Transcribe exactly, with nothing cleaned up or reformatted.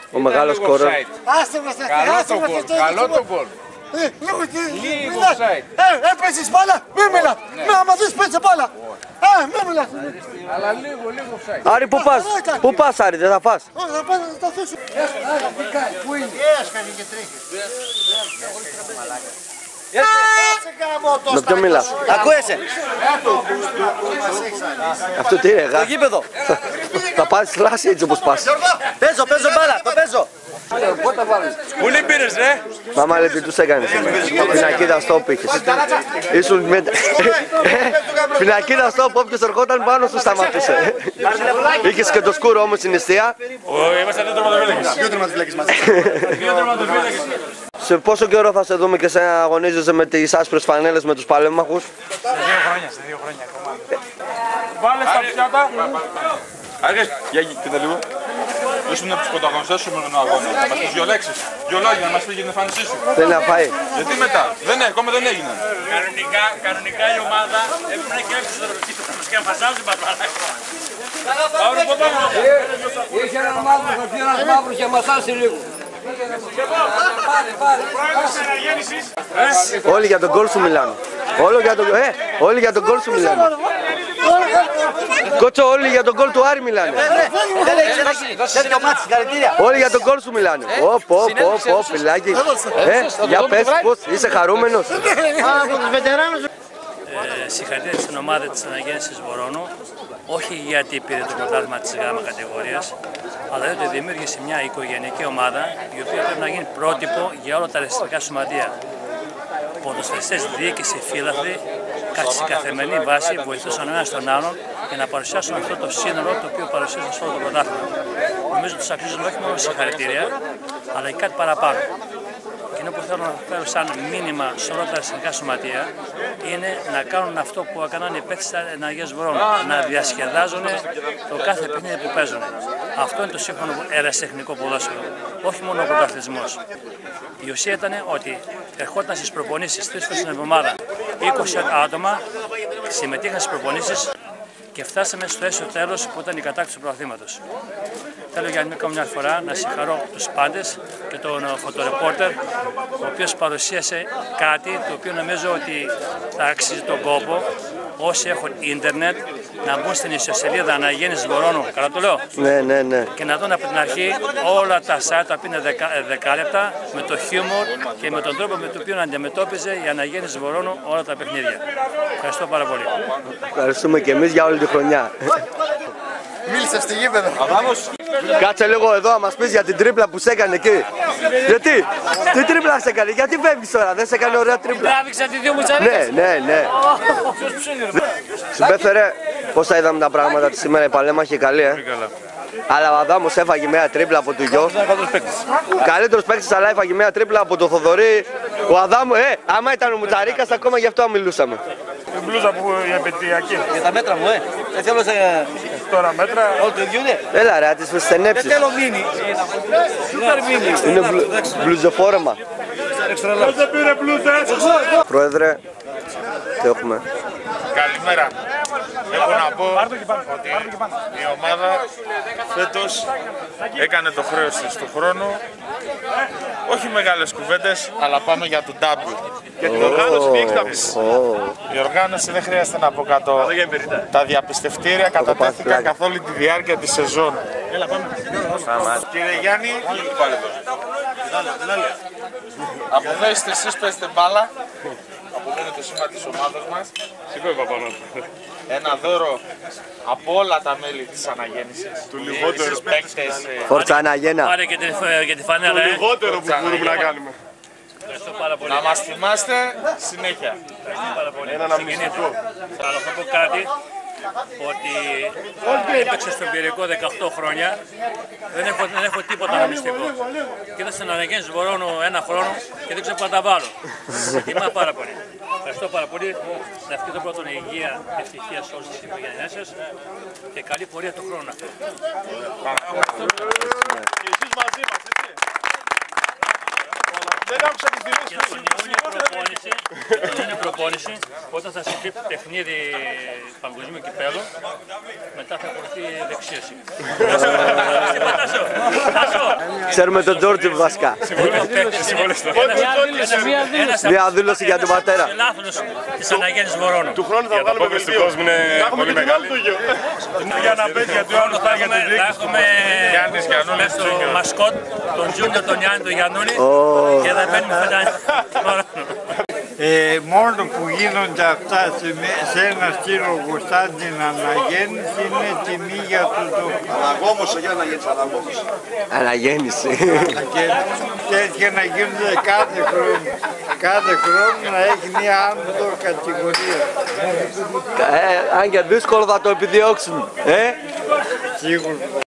Ο μεγάλος σκόρερ. Καλό το γκολ. Λίγο offside. Ε, έπαιζες μπάλα, μη μιλάς. Με άμα δεις πέτσε μπάλα. Ε, μη μιλάς. Αλλά λίγο, λίγο offside. Άρη, πού πας, πού πας Άρη, δεν θα φας. Όχι, θα πάω να τα θέσω. Πού είναι? Έσχανε και τρίχες. Με ποιον μιλάς. Ακούεσαι. Αυτό τι είναι, γα. Το γήπεδο. Θα πάρεις φλάση έτσι όπως πας. Παίζω, παίζω μπάλα, το παίζω. Πού είναι οι πήρες, ρε? Μάμα λέει τι τους έκανες. Πινακίδα στόπ είχες. Ήσουν με... Πινακίδα στόπ, όποιος ερχόταν πάνω σου σταματούσε. Είχες και το σκούρο όμως στην εστία. Είμαστε δύο τερματοφύλακες. Δύο τερματοφύλακες μαζί. Δύο τερματοφύλακες. Σε πόσο καιρό θα σε δούμε και σε αγωνίζεσαι με τις άσπρες φανέλες με τους παλέμαχους. Σε δύο χρόνια, σε δύο χρόνια ακόμα. Βάλε στα πιάτα. Άργες, για κοίτα λίγο. Ήσουν από τους πρωταγωνιστές σου με τον αγώνα. Μας πεις δυο λέξεις, δυο λόγια να μας πει για την εμφάνισή σου. Θέλει να φάει. Γιατί μετά, δεν, ακόμα δεν έγιναν. Κανονικά, κανονικά η ομάδα έπρεπε να έχει έξω στο ρωτήριο. Θα μας κάνει φασάζουν πατράλα. Πάμε από πάνω. Είχε έναν μαύρο, θα πει ένας μαύρος και μασάσει λίγο. Όλοι για τον γκολ σου μιλάνε. Όλοι για τον, ε, όλοι για τον γκολ σου μιλάνε. Κότσο, όλοι για τον γκολ του Άρη μιλάνε. Δεν έχεις ένα τέτοιο μάτι, συγχαρητήρια. Όλοι για τον γκολ σου μιλάνε. Ω, πω, πω, πω, φιλάκι. Ε, για πες πώς, είσαι χαρούμενος. Συγχαρητήρια στην ομάδα της Αναγέννησης Βορώνου, όχι γιατί πήρε το πρωτάθλημα της γάμα κατηγορίας, αλλά γιατί δημιούργησε μια οικογενειακή ομάδα η οποία πρέπει να γίνει πρότυπο για όλα τα αριστερικά σωματεία. Ποδοσφαιριστές, διοίκηση, φύλαθλοι, σε καθημερινή βάση βοηθούσαν ο ένας τον άλλον για να παρουσιάσουν αυτό το σύνολο το οποίο παρουσίασαν σε όλο το πρωτάθλημα. Νομίζω ότι τους αξίζουν όχι μόνο συγχαρητήρια, αλλά και κάτι παραπάνω. Εκείνο που θέλω να φέρω σαν μήνυμα σε όλα τα αριστερικά σωματεία είναι να κάνουν αυτό που έκαναν οι παίκτες της Αναγέννησης Βορώνου, να διασκεδάζουν το κάθε παιχνίδι που παίζουν. Αυτό είναι το σύγχρονο ερασιτεχνικό ποδόσφαιρο, όχι μόνο ο πρωταθλητισμός. Η ουσία ήταν ότι ερχόταν στις προπονήσεις τρεις φορές την εβδομάδα είκοσι άτομα, συμμετείχαν στις προπονήσεις και φτάσαμε στο έσω τέλος που ήταν η κατάκτηση του πρωταθλήματος. Θέλω για μια φορά να συγχαρώ τους πάντες και τον φωτορεπόρτερ, ο οποίος παρουσίασε κάτι το οποίο νομίζω ότι θα αξίζει τον κόπο όσοι έχουν ίντερνετ να μπουν στην ιστοσελίδα Αναγέννησης Βορώνου, καλά το λέω, Ναι, ναι, ναι. και να δουν από την αρχή όλα τα site τα οποία είναι δεκάλεπτα με το χιούμορ και με τον τρόπο με τον οποίο αντιμετώπιζε η Αναγέννηση Βορώνου όλα τα παιχνίδια. Ευχαριστώ πάρα πολύ. Ευχαριστούμε και εμείς για όλη τη χρονιά. Μίλησε στη γήπεδο. Κάτσε λίγο εδώ να μας πεις για την τρίπλα που σε έκανε εκεί. Γιατί, τι τρίπλα σε έκανε, γιατί φεύγεις τώρα, δεν σε έκανε ωραία τρίπλα. Τράβηξα τη δύο μουτσαρίκες. Ναι, ναι, ναι. Συμπέφερε, πώς θα είδαμε τα πράγματα τη σήμερα, η παλέμαχη καλή, ε. Αλλά ο Αδάμος έφαγε μια τρίπλα από του γιο. Καλύτερος παίκτης, αλλά έφαγε μια τρίπλα από τον Θοδωρή. Ο Αδάμου, ε, άμα ήταν ο Μουτσαρίκας, ακόμα γι' αυτό μιλούσαμε. Την μπλούζα που η επαιτειακή. Για τα μέτρα μου, ε. Έτσι όλο σε... Τώρα μέτρα. Όλο το ίδιο είναι. Έλα ρε, να τις στενέψεις. Δεν θέλω μίνι. Σούπερ μίνι. Είναι μπλου, μπλουζοφόρεμα. Δεν πήρε μπλούζες. Πρόεδρε, τι έχουμε. Καλημέρα. Έχω να πω ότι η ομάδα φέτος έκανε το χρέος της του χρόνου. Όχι μεγάλες κουβέντες, αλλά πάμε για το W. Για την οργάνωση διέκταμης. Η οργάνωση δεν χρειάζεται να πω κάτω. Τα διαπιστευτήρια κατατέθηκαν καθ' όλη τη διάρκεια της σεζόν. Κύριε Γιάννη, αποδέστε εσείς παίζετε μπάλα. Από εδώ είναι το σήμα της ομάδας μας. Σηκώ πάνω. Ένα δώρο από όλα τα μέλη της Αναγέννησης. Του λιγότερου παίκτες. Φορτσα Αναγέννα. Πάρε και τη, και τη φανέλα, ε. Λιγότερο που μπορούμε να κάνουμε. Ευχαριστώ πάρα πολύ. Να μας θυμάστε συνέχεια. Ευχαριστώ πάρα πολύ. Ένα αναμνηστικό. Αλλά θα πω κάτι, ότι έπαιξα στον Πυρηνικό δεκαοκτώ χρόνια, δεν έχω, δεν έχω τίποτα αναμνηστικό. Και είδα στην Αναγέννηση Βορώνου ένα χρόνο και δεν ξέρω πού να τα βάλω. Θυμάμαι πάρα πολύ. Ευχαριστώ πάρα πολύ. Να ευχηθώ πρώτον υγεία, ευτυχία σε όλες τις οικογένειές σας και καλή πορεία του χρόνου. Και εσείς μαζί μας, έτσι. Δεν άκουσα τις δηλώσεις. Για τον Ιούνιο προπόνηση, για τον Ιούνιο προπόνηση, όταν θα συγκρίνει παιχνίδι παγκοσμίου κυπέλλου, μετά θα ακολουθεί στη δεξίωση. Τάσο, Τάσο. Ξέρουμε τον Τζόρτζι βασικά. Διαδήλωση για τον πατέρα. Λάθος της Αναγέννης Βορώνου. Του χρόνου θα βγάλουμε Του κόσμου είναι πολύ μεγάλη. Για να πέσει γιατί ο άλλος θα για τη Θα έχουμε στο μασκότ τον Τζούνιο, τον Γιάννη, τον Γιαννούλη και θα παίρνουμε φετά. Ε, μόνο που γίνονται αυτά σε, σε ένα στήλογο σαν την αναγέννηση είναι τιμή για τον τόπο. Αναγόμωσε για αναγέννηση, αναγόμωσε. Αναγέννηση. Και τέτοια να γίνονται κάθε χρόνο. Κάθε χρόνο να έχει μια άνω κατηγορία. Ε, αν και δύσκολο θα το επιδιώξουν. Ε? Σίγουρα.